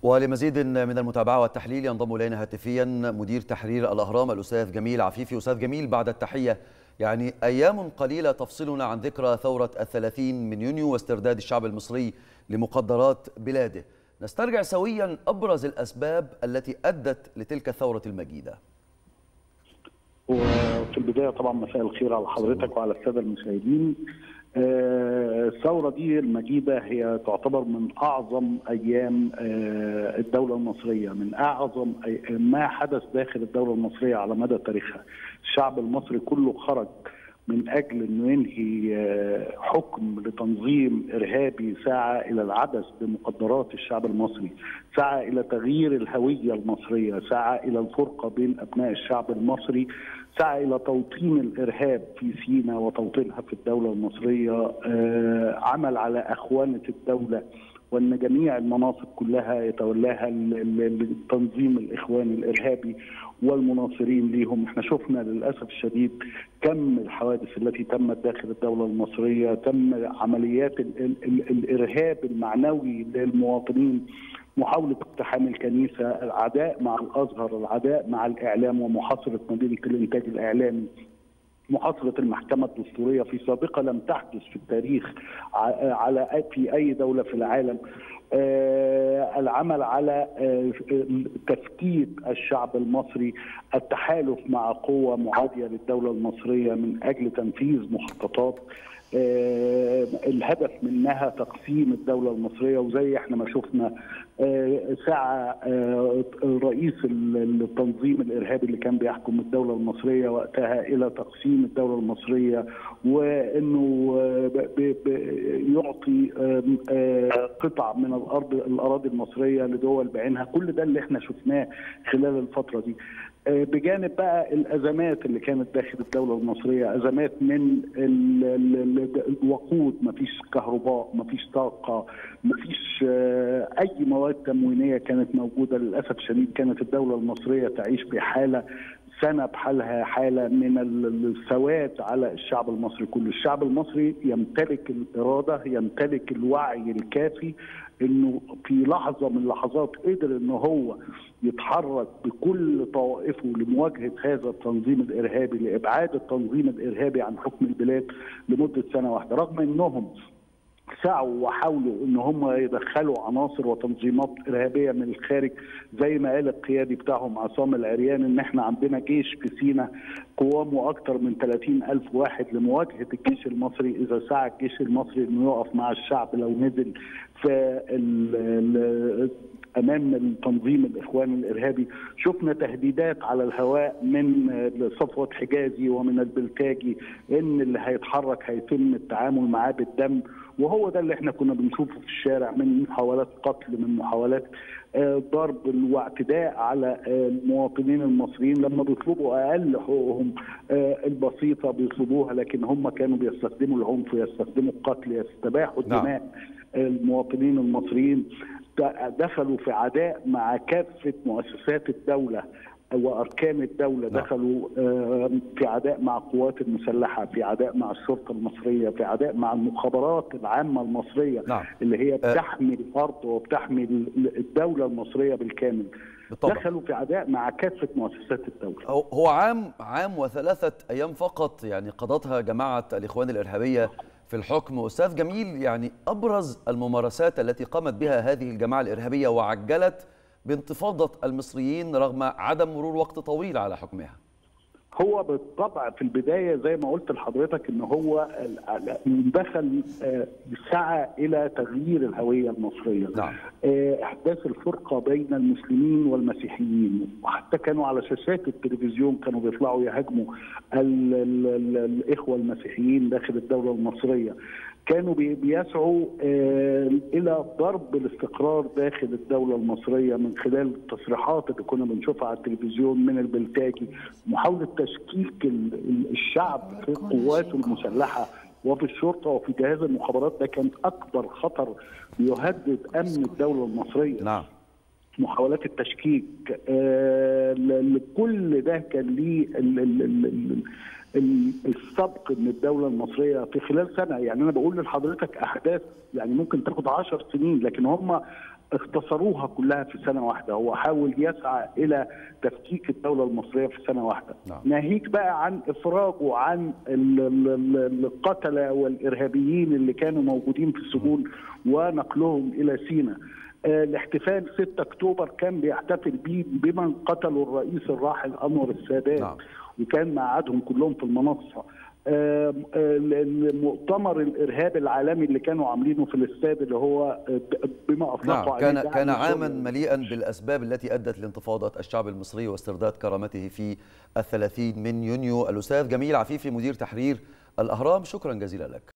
ولمزيد من المتابعة والتحليل ينضم إلينا هاتفيا مدير تحرير الأهرام الأستاذ جميل عفيفي. أستاذ جميل، بعد التحية، يعني أيام قليلة تفصلنا عن ذكرى ثورة 30 من يونيو واسترداد الشعب المصري لمقدرات بلاده. نسترجع سويا أبرز الأسباب التي أدت لتلك الثورة المجيدة. وفي البداية طبعا مساء الخير على حضرتك وعلى السادة المشاهدين. الثورة دي المجيدة هي تعتبر من أعظم أيام الدولة المصرية، من أعظم ما حدث داخل الدولة المصرية على مدى تاريخها. الشعب المصري كله خرج من أجل أنه ينهي حكم لتنظيم إرهابي سعى إلى العبث بمقدرات الشعب المصري، سعى إلى تغيير الهوية المصرية، سعى إلى الفرقة بين أبناء الشعب المصري، سعى إلى توطين الإرهاب في سيناء وتوطينها في الدولة المصرية، عمل على أخوانة الدولة وأن جميع المناصب كلها يتولاها التنظيم الإخواني الإرهابي والمناصرين ليهم. احنا شفنا للأسف الشديد كم الحوادث التي تمت داخل الدولة المصرية، تم عمليات الإرهاب المعنوي للمواطنين، محاولة اقتحام الكنيسة، العداء مع الأزهر، العداء مع الإعلام ومحاصرة مدينة الإنتاج الإعلامي، محاصرة المحكمة الدستورية في سابقة لم تحدث في التاريخ في أي دولة في العالم، العمل على تفتيت الشعب المصري، التحالف مع قوة معادية للدولة المصرية من أجل تنفيذ مخططات الهدف منها تقسيم الدولة المصرية. وزي احنا ما شفنا سعى رئيس التنظيم الإرهابي اللي كان بيحكم الدولة المصرية وقتها إلى تقسيم الدولة المصرية، وإنه يعطي قطع من الأراضي المصرية لدول بعينها. كل ده اللي احنا شفناه خلال الفترة دي، بجانب بقى الازمات اللي كانت داخل الدوله المصريه، ازمات من الوقود، مفيش كهرباء، مفيش طاقه، مفيش اي مواد تموينيه كانت موجوده. للاسف الشديد كانت الدوله المصريه تعيش بحاله سنه بحالها، حاله من السواد على الشعب المصري كله. الشعب المصري يمتلك الاراده، يمتلك الوعي الكافي انه في لحظه من اللحظات قدر ان هو يتحرك بكل طوائفه لمواجهه هذا التنظيم الارهابي، لابعاد التنظيم الارهابي عن حكم البلاد لمده سنه واحده، رغم انهم سعوا وحاولوا ان هم يدخلوا عناصر وتنظيمات ارهابيه من الخارج. زي ما قال القيادي بتاعهم عصام العريان ان احنا عندنا جيش في سيناء قوامه اكثر من 30,000 واحد لمواجهه الجيش المصري اذا سعى الجيش المصري انه يقف مع الشعب لو نزل في امام التنظيم الاخواني الارهابي. شفنا تهديدات على الهواء من صفوت حجازي ومن البلتاجي ان اللي هيتحرك هيتم التعامل معاه بالدم، وهو ده اللي احنا كنا بنشوفه في الشارع من محاولات قتل، من محاولات ضرب واعتداء على المواطنين المصريين. لما بيطلبوا اقل حقوقهم البسيطه بيطلبوها، لكن هم كانوا بيستخدموا العنف، يستخدموا القتل، يستباحوا دماء المواطنين المصريين. دخلوا في عداء مع كافه مؤسسات الدوله واركان الدوله، دخلوا في عداء مع القوات المسلحه، في عداء مع الشرطه المصريه، في عداء مع المخابرات العامه المصريه اللي هي بتحمي الارض وبتحمي الدوله المصريه بالكامل. بالطبع. دخلوا في عداء مع كافه مؤسسات الدوله. هو عام وثلاثه ايام فقط يعني قضتها جماعه الاخوان الارهابيه في الحكم. أستاذ جميل، يعني أبرز الممارسات التي قامت بها هذه الجماعة الإرهابية وعجلت بانتفاضة المصريين رغم عدم مرور وقت طويل على حكمها. هو بالطبع في البداية زي ما قلت لحضرتك ان هو دخل سعى الى تغيير الهوية المصرية. نعم. احداث الفرقة بين المسلمين والمسيحيين، وحتى كانوا على شاشات التلفزيون كانوا بيطلعوا يهاجموا الاخوة المسيحيين داخل الدولة المصرية. كانوا بيسعوا الى ضرب الاستقرار داخل الدوله المصريه من خلال التصريحات اللي كنا بنشوفها على التلفزيون من البلتاجي، محاوله تشكيك الشعب في قواته المسلحه وفي الشرطه وفي جهاز المخابرات. ده كان اكبر خطر يهدد امن الدوله المصريه. نعم. محاولات التشكيك، كل ده كان ليه السبق من الدوله المصريه في خلال سنه. يعني انا بقول لحضرتك احداث يعني ممكن تاخد 10 سنين، لكن هم اختصروها كلها في سنه واحده. هو حاول يسعى الى تفكيك الدوله المصريه في سنه واحده. ناهيك بقى عن افراجه عن القتله والارهابيين اللي كانوا موجودين في السجون ونقلهم الى سيناء. الاحتفال 6 اكتوبر كان بيحتفل بيه بمن قتلوا الرئيس الراحل انور السادات، وكان مقعدهم كلهم في المنصه. المؤتمر الارهابي العالمي اللي كانوا عاملينه في الاستاد اللي هو بما اطلقوا عليه كان عاما مليئا بالاسباب التي ادت لانتفاضه الشعب المصري واسترداد كرامته في 30 من يونيو. الاستاذ جميل عفيفي مدير تحرير الاهرام، شكرا جزيلا لك.